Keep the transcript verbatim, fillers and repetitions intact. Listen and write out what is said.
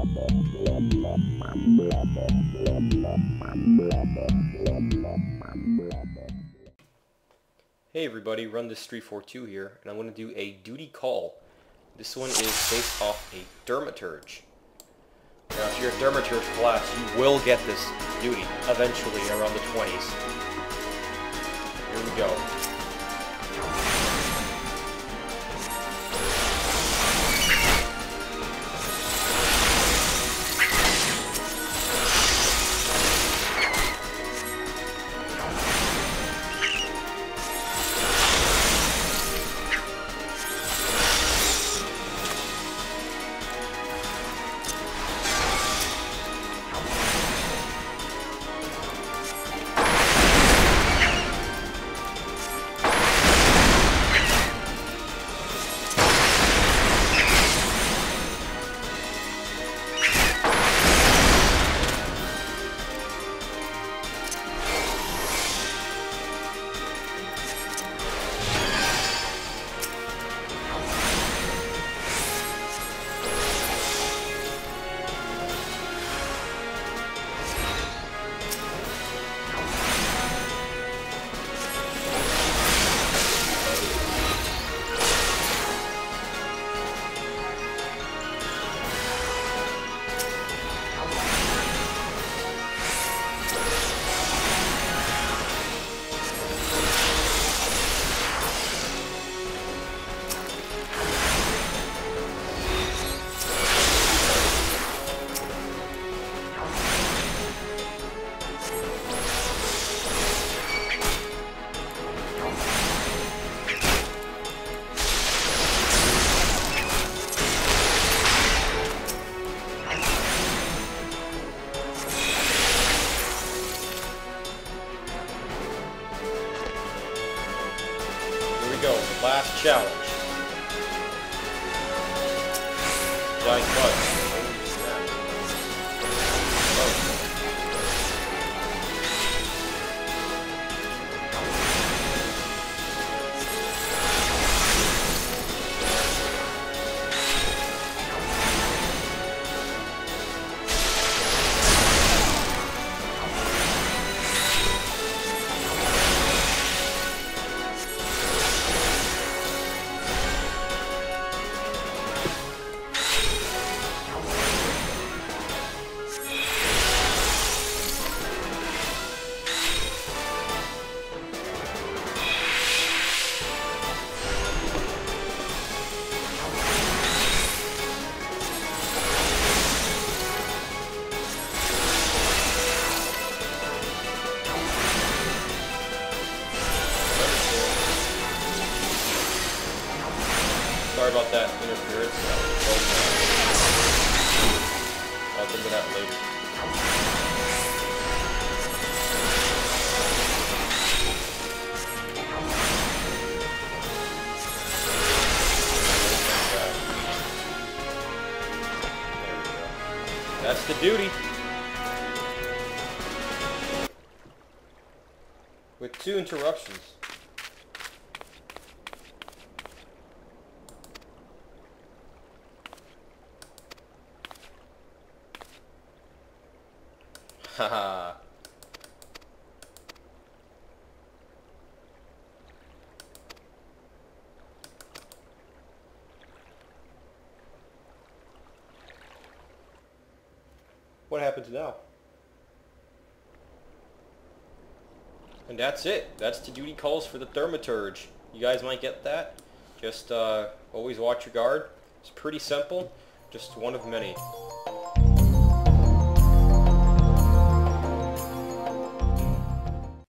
Hey everybody, Run This three four two here, and I'm going to do a duty call. This one is based off a Thaurmatuge. Now if you're a Thaurmatuge class, you will get this duty eventually around the twenties. Here we go. Go, the last challenge. Giant bug. Holy snap. Oh. Sorry about that interference. I'll think of that later. There we go. That's the duty. With two interruptions. Haha. What happens now? And that's it. That's the duty calls for the Thaurmatuge. You guys might get that. Just uh, always watch your guard. It's pretty simple. Just one of many.